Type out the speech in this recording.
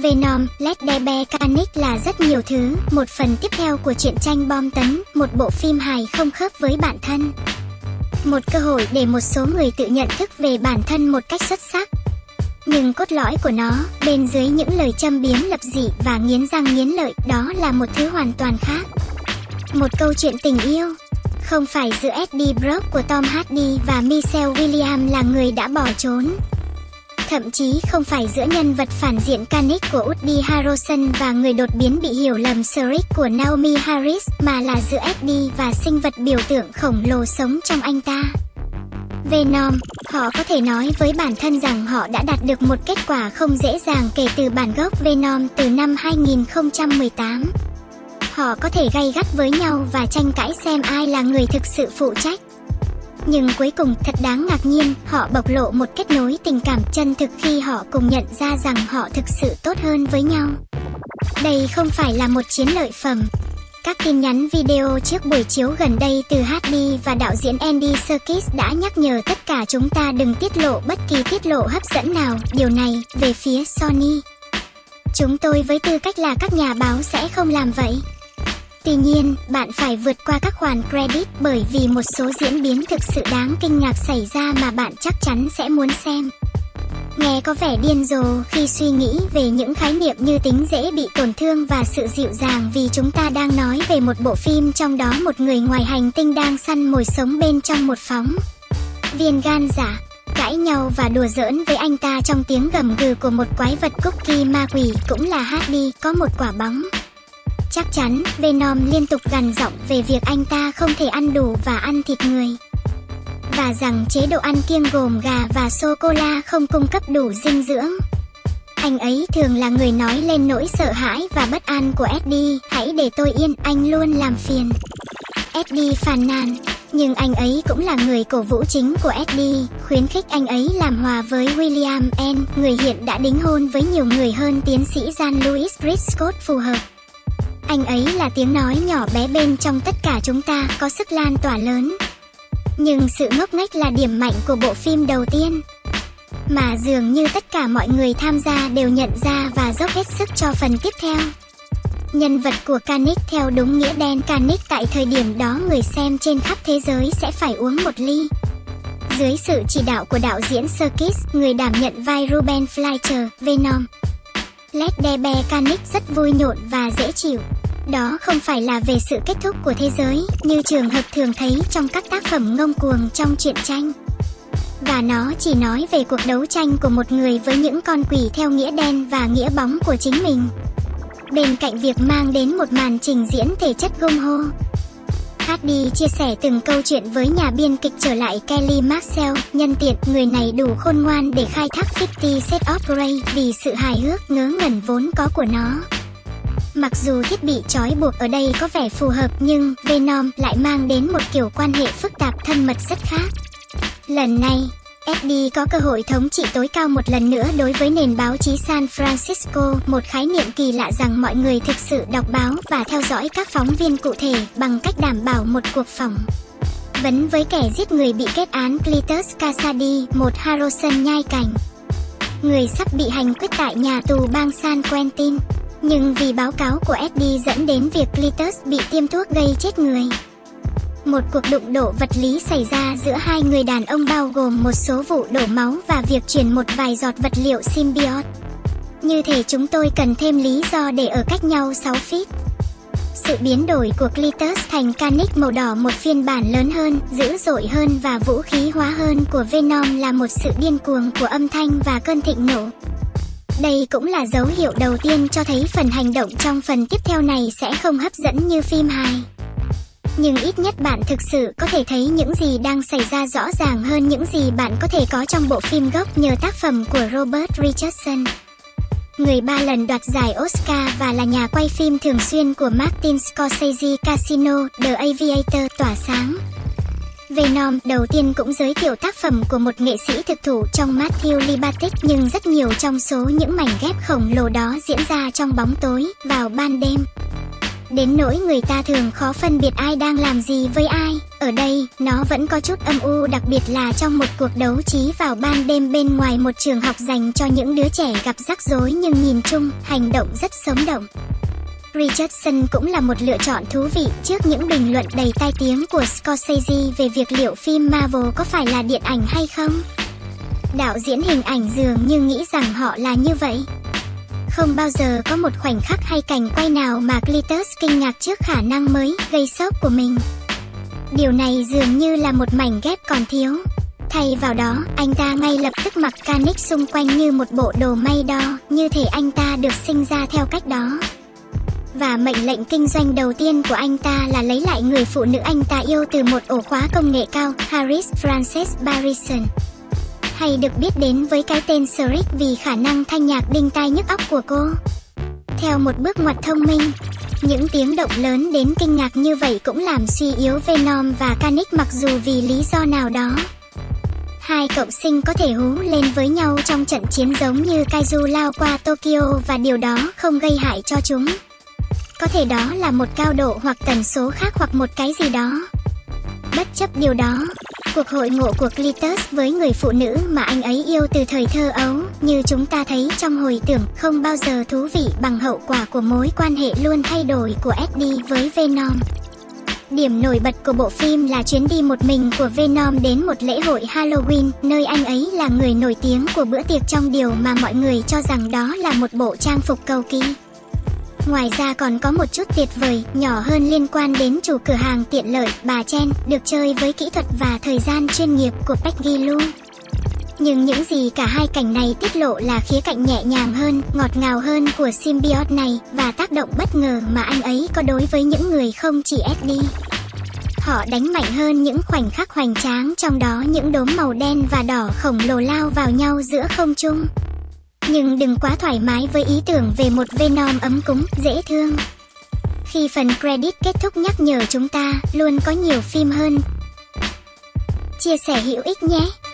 Venom, Let There Be Carnage là rất nhiều thứ, một phần tiếp theo của truyện tranh bom tấn, một bộ phim hài không khớp với bản thân. Một cơ hội để một số người tự nhận thức về bản thân một cách xuất sắc. Nhưng cốt lõi của nó, bên dưới những lời châm biếm lập dị và nghiến răng nghiến lợi, đó là một thứ hoàn toàn khác. Một câu chuyện tình yêu. Không phải giữa Eddie Brock của Tom Hardy và Michelle Williams là người đã bỏ trốn. Thậm chí không phải giữa nhân vật phản diện Carnage của Woody Harrelson và người đột biến bị hiểu lầm Shriek của Naomi Harris, mà là giữa Eddie và sinh vật biểu tượng khổng lồ sống trong anh ta. Venom, họ có thể nói với bản thân rằng họ đã đạt được một kết quả không dễ dàng kể từ bản gốc Venom từ năm 2018. Họ có thể gay gắt với nhau và tranh cãi xem ai là người thực sự phụ trách. Nhưng cuối cùng thật đáng ngạc nhiên, họ bộc lộ một kết nối tình cảm chân thực khi họ cùng nhận ra rằng họ thực sự tốt hơn với nhau. Đây không phải là một chiến lợi phẩm. Các tin nhắn video trước buổi chiếu gần đây từ Hardy và đạo diễn Andy Serkis đã nhắc nhở tất cả chúng ta đừng tiết lộ bất kỳ tiết lộ hấp dẫn nào, điều này, về phía Sony. Chúng tôi với tư cách là các nhà báo sẽ không làm vậy. Tuy nhiên, bạn phải vượt qua các khoản credit bởi vì một số diễn biến thực sự đáng kinh ngạc xảy ra mà bạn chắc chắn sẽ muốn xem. Nghe có vẻ điên rồ khi suy nghĩ về những khái niệm như tính dễ bị tổn thương và sự dịu dàng vì chúng ta đang nói về một bộ phim trong đó một người ngoài hành tinh đang săn mồi sống bên trong một phóng viên gan giả, cãi nhau và đùa giỡn với anh ta trong tiếng gầm gừ của một quái vật cookie ma quỷ cũng là Hardy có một quả bóng. Chắc chắn, Venom liên tục gằn giọng về việc anh ta không thể ăn đủ và ăn thịt người. Và rằng chế độ ăn kiêng gồm gà và sô-cô-la không cung cấp đủ dinh dưỡng. Anh ấy thường là người nói lên nỗi sợ hãi và bất an của Eddie, hãy để tôi yên, anh luôn làm phiền. Eddie phàn nàn, nhưng anh ấy cũng là người cổ vũ chính của Eddie, khuyến khích anh ấy làm hòa với William N, người hiện đã đính hôn với nhiều người hơn tiến sĩ Jean-Louis Prescott phù hợp. Anh ấy là tiếng nói nhỏ bé bên trong tất cả chúng ta, có sức lan tỏa lớn. Nhưng sự ngốc nghếch là điểm mạnh của bộ phim đầu tiên, mà dường như tất cả mọi người tham gia đều nhận ra và dốc hết sức cho phần tiếp theo. Nhân vật của Carnage theo đúng nghĩa đen Carnage tại thời điểm đó người xem trên khắp thế giới sẽ phải uống một ly. Dưới sự chỉ đạo của đạo diễn Serkis, người đảm nhận vai Ruben Fleischer, Venom, Let There Be Carnage rất vui nhộn và dễ chịu. Đó không phải là về sự kết thúc của thế giới, như trường hợp thường thấy trong các tác phẩm ngông cuồng trong truyện tranh. Và nó chỉ nói về cuộc đấu tranh của một người với những con quỷ theo nghĩa đen và nghĩa bóng của chính mình. Bên cạnh việc mang đến một màn trình diễn thể chất gung hô. Hardy chia sẻ từng câu chuyện với nhà biên kịch trở lại Kelly Maxwell, nhân tiện người này đủ khôn ngoan để khai thác 50 Shades of Grey vì sự hài hước ngớ ngẩn vốn có của nó. Mặc dù thiết bị trói buộc ở đây có vẻ phù hợp nhưng Venom lại mang đến một kiểu quan hệ phức tạp thân mật rất khác. Lần này, Eddie có cơ hội thống trị tối cao một lần nữa đối với nền báo chí San Francisco, một khái niệm kỳ lạ rằng mọi người thực sự đọc báo và theo dõi các phóng viên cụ thể bằng cách đảm bảo một cuộc phỏng vấn với kẻ giết người bị kết án Cletus Kasady, một Harrelson nhai cảnh. Người sắp bị hành quyết tại nhà tù bang San Quentin. Nhưng vì báo cáo của Eddie dẫn đến việc Cletus bị tiêm thuốc gây chết người. Một cuộc đụng độ vật lý xảy ra giữa hai người đàn ông bao gồm một số vụ đổ máu và việc chuyển một vài giọt vật liệu symbiote. Như thể chúng tôi cần thêm lý do để ở cách nhau 6 feet. Sự biến đổi của Cletus thành Carnage màu đỏ, một phiên bản lớn hơn, dữ dội hơn và vũ khí hóa hơn của Venom là một sự điên cuồng của âm thanh và cơn thịnh nộ. Đây cũng là dấu hiệu đầu tiên cho thấy phần hành động trong phần tiếp theo này sẽ không hấp dẫn như phim hài. Nhưng ít nhất bạn thực sự có thể thấy những gì đang xảy ra rõ ràng hơn những gì bạn có thể có trong bộ phim gốc nhờ tác phẩm của Robert Richardson, người 3 lần đoạt giải Oscar và là nhà quay phim thường xuyên của Martin Scorsese. Casino, The Aviator tỏa sáng. Venom đầu tiên cũng giới thiệu tác phẩm của một nghệ sĩ thực thụ trong Matthew Libatic, nhưng rất nhiều trong số những mảnh ghép khổng lồ đó diễn ra trong bóng tối, vào ban đêm. đến nỗi người ta thường khó phân biệt ai đang làm gì với ai. Ở đây, nó vẫn có chút âm u, đặc biệt là trong một cuộc đấu trí vào ban đêm bên ngoài một trường học dành cho những đứa trẻ gặp rắc rối, nhưng nhìn chung, hành động rất sống động. Richardson cũng là một lựa chọn thú vị trước những bình luận đầy tai tiếng của Scorsese về việc liệu phim Marvel có phải là điện ảnh hay không. Đạo diễn hình ảnh dường như nghĩ rằng họ là như vậy. Không bao giờ có một khoảnh khắc hay cảnh quay nào mà Cletus kinh ngạc trước khả năng mới gây sốc của mình. Điều này dường như là một mảnh ghép còn thiếu. Thay vào đó, anh ta ngay lập tức mặc canic xung quanh như một bộ đồ may đo, như thể anh ta được sinh ra theo cách đó. Và mệnh lệnh kinh doanh đầu tiên của anh ta là lấy lại người phụ nữ anh ta yêu từ một ổ khóa công nghệ cao, Harris Frances Barrison, hay được biết đến với cái tên Shriek vì khả năng thanh nhạc đinh tai nhức óc của cô. Theo một bước ngoặt thông minh, những tiếng động lớn đến kinh ngạc như vậy cũng làm suy yếu Venom và Canic, mặc dù vì lý do nào đó. Hai cộng sinh có thể hú lên với nhau trong trận chiến giống như kaiju lao qua Tokyo, và điều đó không gây hại cho chúng. Có thể đó là một cao độ hoặc tần số khác hoặc một cái gì đó. Bất chấp điều đó, cuộc hội ngộ của Cletus với người phụ nữ mà anh ấy yêu từ thời thơ ấu, như chúng ta thấy trong hồi tưởng, không bao giờ thú vị bằng hậu quả của mối quan hệ luôn thay đổi của Eddie với Venom. Điểm nổi bật của bộ phim là chuyến đi một mình của Venom đến một lễ hội Halloween, nơi anh ấy là người nổi tiếng của bữa tiệc trong điều mà mọi người cho rằng đó là một bộ trang phục cầu kỳ. Ngoài ra còn có một chút tuyệt vời, nhỏ hơn liên quan đến chủ cửa hàng tiện lợi, bà Chen, được chơi với kỹ thuật và thời gian chuyên nghiệp của Peggy Lou. Nhưng những gì cả hai cảnh này tiết lộ là khía cạnh nhẹ nhàng hơn, ngọt ngào hơn của symbiote này, và tác động bất ngờ mà anh ấy có đối với những người không chỉ Eddie. Họ đánh mạnh hơn những khoảnh khắc hoành tráng, trong đó những đốm màu đen và đỏ khổng lồ lao vào nhau giữa không trung. Nhưng đừng quá thoải mái với ý tưởng về một Venom ấm cúng, dễ thương. Khi phần credit kết thúc nhắc nhở chúng ta luôn có nhiều phim hơn. Chia sẻ hữu ích nhé!